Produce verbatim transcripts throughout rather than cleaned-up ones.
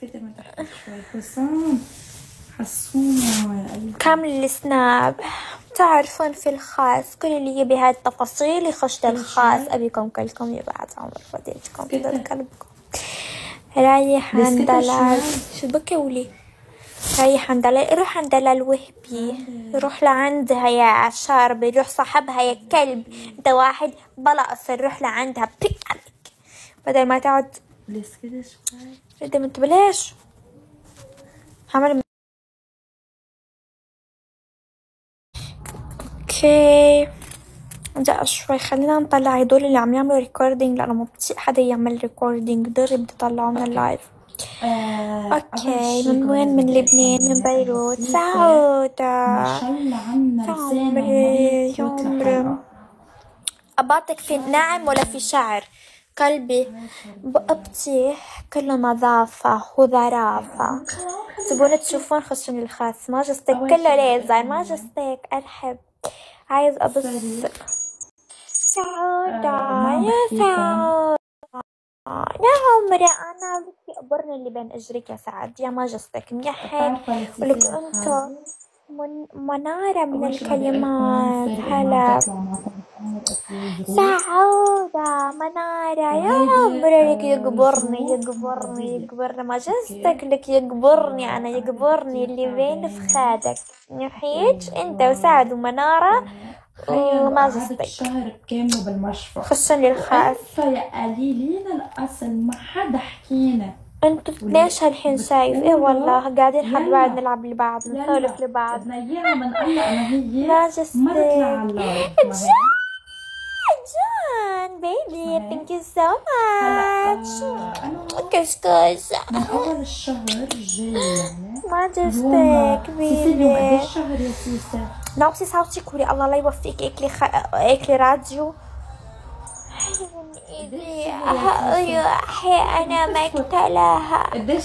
اسكتي من تحت شوي. حسام حسونة كامل السناب. تعرفون في الخاص كل اللي يبي هاي التفاصيل يخش للخاص. أبيكم كلكم يبعد عمر فضيلتكم كذا قلبكم. رايح عند دلال. شو بكولي؟ رايح عند دلال. روح عند دلال وهبي. روح لعندها يا عشاربي. روح صاحبها يا كلب. انت واحد بلا أصل. روح لعندها بيك عليك بدل ما تقعد. بس كده شوي. انت ما تبلاش عمل. اوكي ده شوي. خلينا نطلع هدول اللي عم يعملوا ريكوردينج لانه ما بطيق حدا يعمل ريكوردينج. دغري بدي طلعوا من اللايف. آه اوكي من وين؟ من لبنان من بيروت. سعودة ما شاء الله عنا عمري يا عمري. أباطك في ناعم ولا في شعر قلبي بقبتي كله نظافة وظرافة. تبون تشوفون خشن الخاص ماجستيك كله ليزر ماجستيك. أرحب عايز أبص سعودة يا سعودة يا عمري. أنا بدي أبرني اللي بين أجريك يا سعد يا ماجستيك منيحين. ولك أنتو من منارة من الكلمات. هلا سعودة منارة يا عمري. لك يقبرني يقبرني يقبرني ماجستك. لك يقبرني أنا يقبرني اللي بين فخادك نحيج أنت وسعد ومنارة وماجستك. الشهر بكامله بالمشفى. خصن للخاص. يا قليلين الأصل ما حدا حكينا. انتوا ليش هالحين شايف؟ ايه والله قاعدين حد بعد نلعب لبعض نسولف لبعض. بدنا اياها من الله انا هي ماجستيك ما تطلع على اللايف. جان بيبي ثانك يو سو ماتش. كش كش من اول الشهر الجاي يعني ماجستيك بيبي. قديش شهر يا سيسا؟ ناقصي صوتي كوري. الله لا يوفقك. اكلي خ... اكلي راديو. ايدي حي انا مقتلها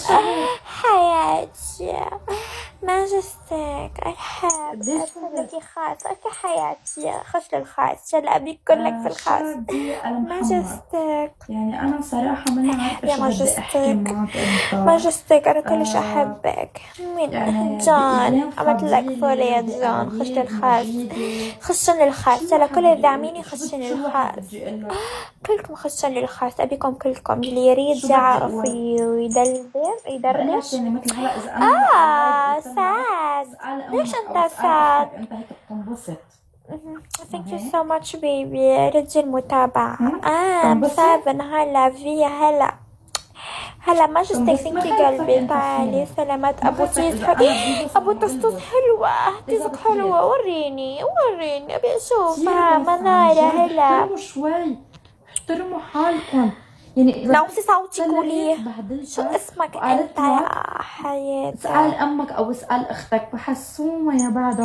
حياتي. ماجستيك ارحب لك خاص. اوكي حياتي خش للخاص. شل ابيك كلك في الخاص. ماجستيك يعني انا صراحه ما عارفه يا ماجستيك. ماجستيك انا كلش احبك من يعني جان. عملت لك فولي يا جان. خش للخاص خشن للخاص. هلا كل الداعمين يخشن للخاص. كلكم خشن للخاص. ابيكم كلكم اللي يريد يعرف ويدلدم يدردش. اه سعد ليش انت سعد؟ انت هيك بتنبسط. Thank you so much baby. رجل متابعة. اه مسابن. هلا فيا هلا هلا ماجستيك. ثانك يو قلبي. تعالي سلامات ابو تيز. ابو تستوس حلوة. تيزك حلوة. وريني وريني ابي اشوفها. منارة هلا شوي احترموا حالكم يعني. ناوسي صوتي قولي شو اسمك انت يا حياتي. اسأل امك او اسأل اختك بحسومة يا بعد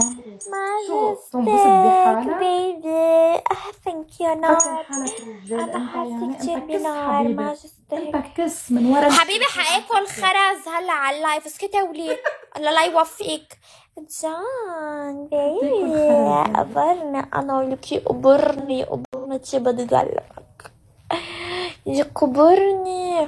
ماجستيك بيبي. ثانك يو نار. انا حاسة كتير بنار. ماجستيك انت كس من ورا حبيبي. حاكل خرز هلا على اللايف. اسكتي ولي الله لا يوفقك جان بيبي. ابرني انا ولك ابرني ابرني شي بدي قلبك يكبرني.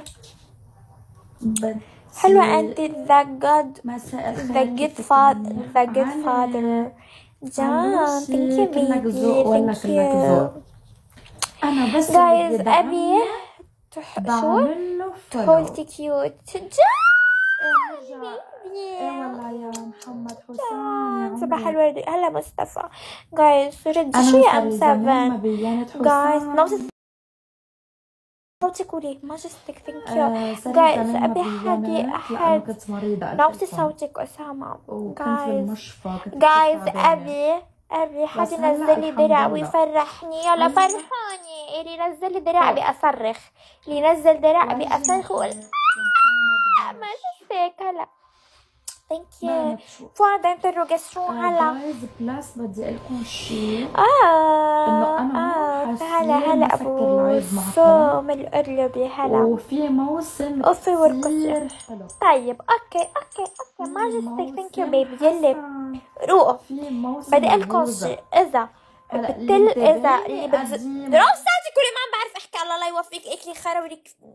حلوة انت ذا جود ذا جود فاذر ذا جود فاذر جان. ثانك يو بيبي ثانك يو. انا بس جايز ابي شو تقولتي كيوت جان بيبي. ايه والله يا محمد حسام صباح الورد. هلا مصطفى. جايز رد شو يا ام سفن جايز نوصل صوتي كوري. ماجستيك ثانك يو جايز. ابي حد احد نوصي صوتك اسامه. جايز جايز ابي ابي حد ينزل لي درع ويفرحني. يلا فرحوني. اللي ينزل لي درع ابي اصرخ. اللي ينزل درع ابي اصرخ وقول ماجستيك. هلا ثانك يو. فؤاد انتروجاسيون. هلا بلاس بدي اقول لكم شيء. اه انه انا اه هلا هلا ابو صوم القرلبي. هلا وفي موسم اوفي كثير حلو. طيب اوكي اوكي اوكي ماجستيك ثانك يو بيبي. يلي روقوا بدي اقول لكم شيء. اذا بتل اذا اللي بتز روح ساعتي كل ما عم بعرف احكي. الله لا يوفقك. اكلي خرا ولك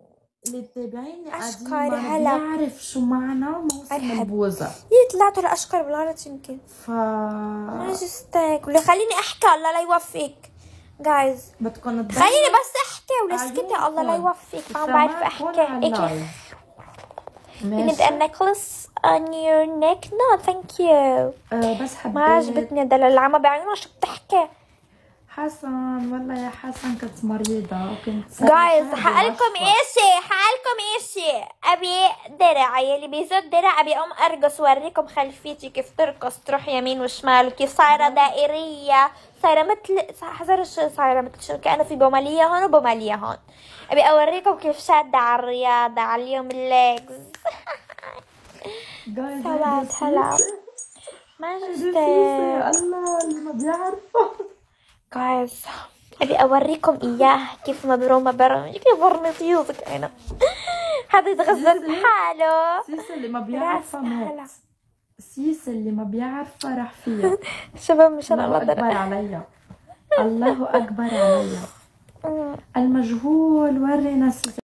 اللي تابعيني قاعدين أشكر ما هلا. بيعرف شو معنى موسم أحب. البوزة. هي طلعتوا لأشكر بالغلط يمكن. ف ما جستك ولا خليني احكي الله لا يوفقك جايز. بدكم خليني بس احكي ولا اسكتي الله لا يوفقك. ما عم بعرف احكي. ايكي You need a necklace on your neck? No thank you. أه بس حبيت. ما عجبتني هذا العمى بعيونه شو بتحكي. حسن والله يا حسن كنت مريضة وكنت جايز حقلكم اشي حقلكم اشي. ابي درع يلي بيزود درع ابي اقوم ارقص ووريكم خلفيتي كيف ترقص تروح يمين وشمال وكيف صايرة دائرية صايرة مثل حذر شو صايرة مثل شو كأنه في بومالية هون وبومالية هون. ابي اوريكم كيف شادة على الرياضة على اليوم الليجز. سلام هلا ما جستك الله اللي ما بيعرفه. جايز ابي اوريكم اياه كيف مبرومه برم كيف برمطيوزك انا. هذا يتغزل بحاله. سيسا اللي ما بيعرفها مات. سيسا اللي ما بيعرفها راح فيها. شباب مشان الله الله اكبر عليا. الله اكبر عليا. المجهول ورينا سيسا.